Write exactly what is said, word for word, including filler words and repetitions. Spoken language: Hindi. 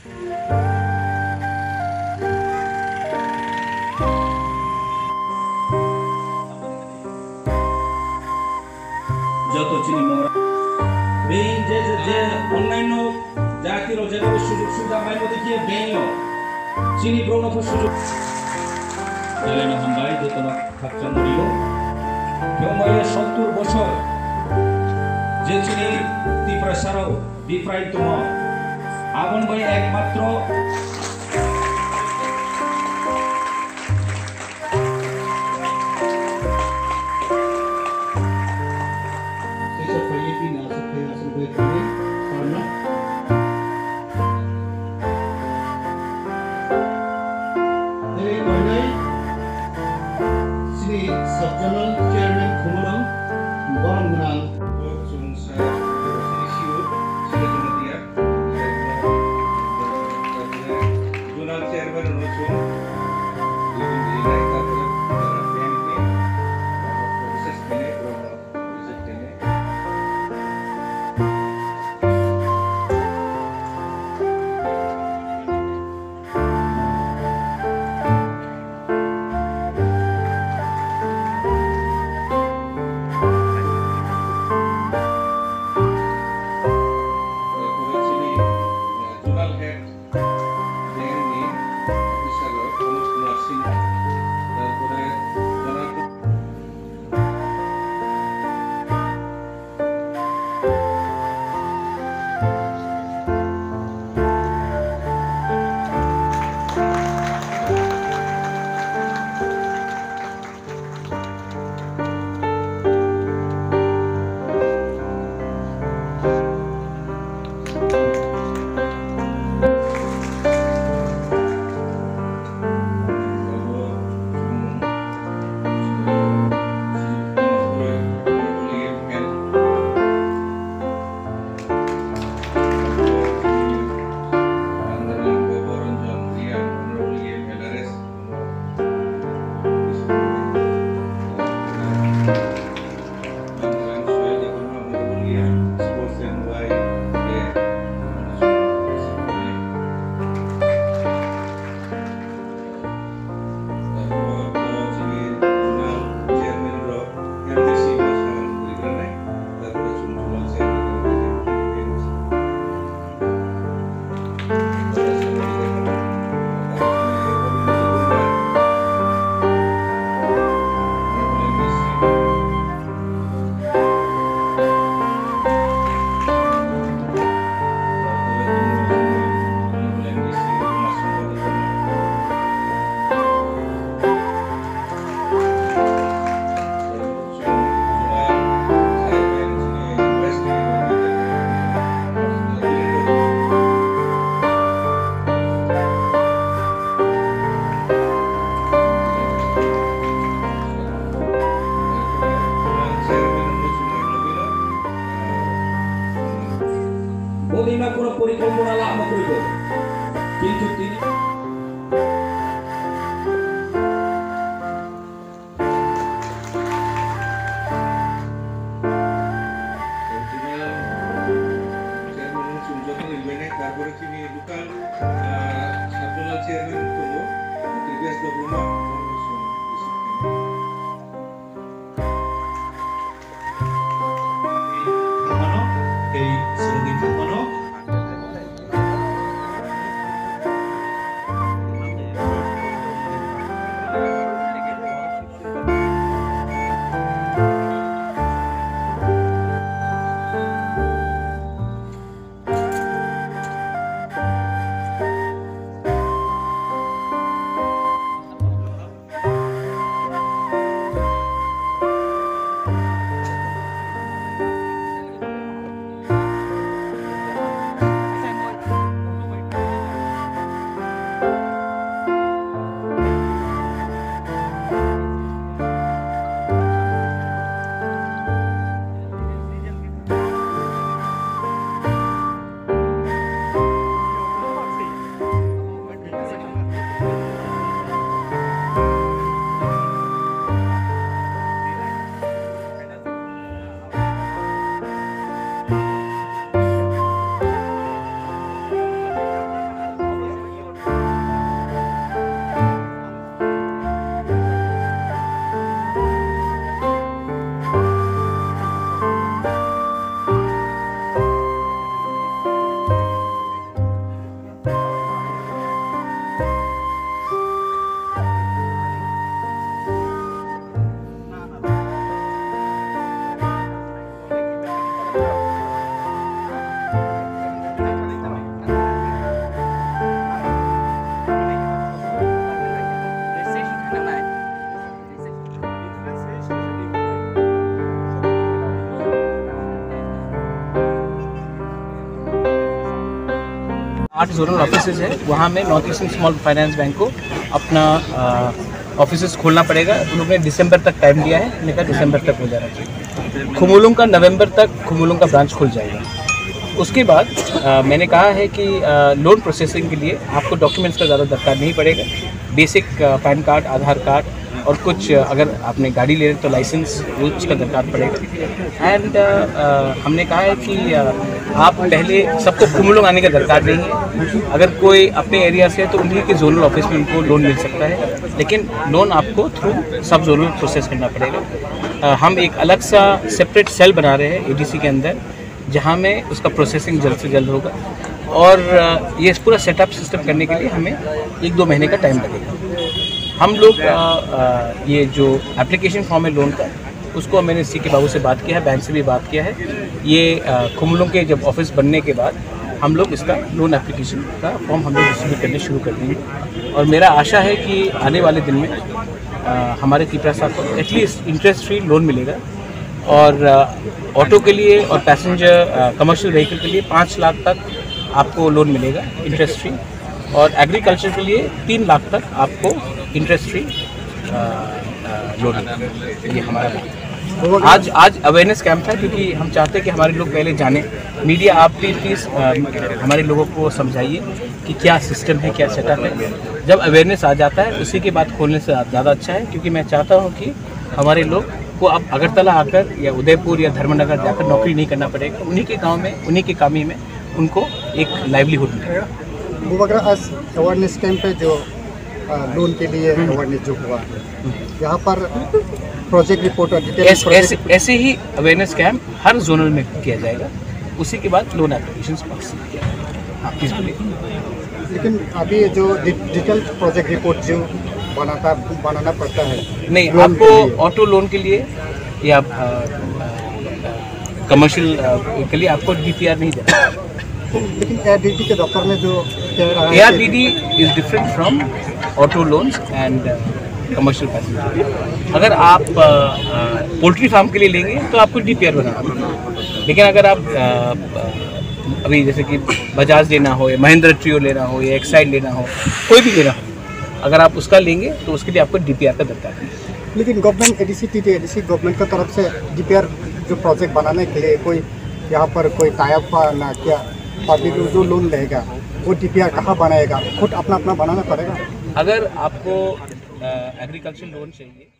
যত চিনি মোরা বেইন যে যে অন্যান্য জাতির যে সুযোগ সুবিধা পাইব দেখিয়ে বেইনও চিনি গ্রহণ সুযোগ দিলেন হামবাই যেতনা খাচ্চা মরিও কেময়ে সত্তর বছর যে চিনি তীব্র সারাও বিপ্রায়িতম আবন ভাই একমাত্র Subjournal Chairman Khumurang Borang Journal Chairman Rochun মদিনা কোনো পরিকল্পনা লাভ করিব কিন্তু তিনি তারপরে তিনি লোকাল সাবজোনাল চেয়ারম্যান করবো প্রিভিয়াস গভর্নমেন্ট এই সঙ্গীত থামানো आठ जोनल ऑफिसेज है, वहाँ में North Eastern small finance bank को अपना ऑफिसेज खोलना पड़ेगा। उन लोगों ने दिसंबर तक टाइम दिया है, मैंने कहा दिसंबर तक हो जाना चाहिए। खुमुलुंग का नवंबर तक खुमुलुंग का ब्रांच खुल जाएगा। उसके बाद आ, मैंने कहा है कि लोन प्रोसेसिंग के लिए आपको डॉक्यूमेंट्स का ज़्यादा दरकार नहीं पड़ेगा। Basic PAN card, Aadhaar card और कुछ अगर आपने गाड़ी ले रहे तो लाइसेंस उसका दरकार पड़ेगा। एंड हमने कहा है कि आ, आप पहले सबको खुमुलुंग आने का दरकार नहीं है। अगर कोई अपने एरिया से है तो उन्हीं के जोनल ऑफिस में उनको लोन मिल सकता है, लेकिन लोन आपको थ्रू सब जोनल प्रोसेस करना पड़ेगा। आ, हम एक अलग सा सेपरेट सेल बना रहे हैं एडीसी के अंदर, जहाँ में उसका प्रोसेसिंग जल्द से जल्द होगा। और ये पूरा सेटअप सिस्टम करने के लिए हमें एक दो महीने का टाइम लगेगा। हम लोग आ, आ, ये जो एप्लीकेशन फॉर्म है लोन का, उसको मैंने सी के बाबू से बात किया है, बैंक से भी बात किया है। ये खुमुलुंग के जब ऑफिस बनने के बाद हम लोग इसका लोन एप्लीकेशन का फॉर्म हम लोग डिस्ट्रीब्यूट करने शुरू कर देंगे। और मेरा आशा है कि आने वाले दिन में आ, हमारे त्रिपुरा साहब को एटलीस्ट इंटरेस्ट फ्री लोन मिलेगा। और ऑटो के लिए और पैसेंजर कमर्शियल व्हीकल के लिए पाँच लाख तक आपको लोन मिलेगा इंटरेस्ट फ्री, और एग्रीकल्चर के लिए तीन लाख तक आपको इंटरेस्ट फ्री लोन मिलेगा। ये हमारा है। आज आज अवेयरनेस कैंप था, क्योंकि हम चाहते हैं कि हमारे लोग पहले जाने। मीडिया आप भी प्लीज़ हमारे लोगों को समझाइए कि क्या सिस्टम है, क्या सेटअप है। जब अवेयरनेस आ जाता है उसी के बाद खोलने से ज़्यादा अच्छा है, क्योंकि मैं चाहता हूँ कि हमारे लोग को अब अगरतला आकर या उदयपुर या धर्मनगर जाकर नौकरी नहीं करना पड़ेगा। उन्हीं के गांव में, उन्हीं के कामी में उनको एक लाइवलीहुड मिलेगा। वो अगर आज अवेयरनेस कैंप है जो लोन के लिए अवेयरनेस जो हुआ, यहाँ पर प्रोजेक्ट रिपोर्ट और डिटेल ऐसे, ऐसे, ऐसे ही अवेयरनेस कैंप हर जोनल में किया जाएगा। उसी के बाद लोन एप्लीकेशन पास किया जाएगा। हाँ प्लीज़ बोलिए। लेकिन अभी जो डिटेल प्रोजेक्ट रिपोर्ट जो बनाता बनाना पड़ता है, नहीं, आपको ऑटो लोन के लिए या कमर्शियल के लिए आपको डीपीआर नहीं देना। लेकिन एआरडीडी के दफ्तर में जो कह रहा है, ARDD is different from auto loans and commercial passenger. अगर आप पोल्ट्री फार्म के लिए लेंगे तो आपको डीपीआर बनाना पड़ेगा। लेकिन अगर आप आ, अभी जैसे कि बजाज लेना हो या महिंद्रा ट्रियो लेना हो या एक्साइड लेना हो, कोई भी लेना हो, अगर आप उसका लेंगे तो उसके लिए आपको डीपीआर का दरकार है। लेकिन government ADC T ADC government का तरफ से डीपीआर जो प्रोजेक्ट बनाने के लिए कोई यहाँ पर कोई टाइप ना क्या पब्लिक जो लोन लेगा वो डीपीआर कहाँ बनाएगा, खुद अपना अपना बनाना पड़ेगा। अगर आपको एग्रीकल्चर लोन चाहिए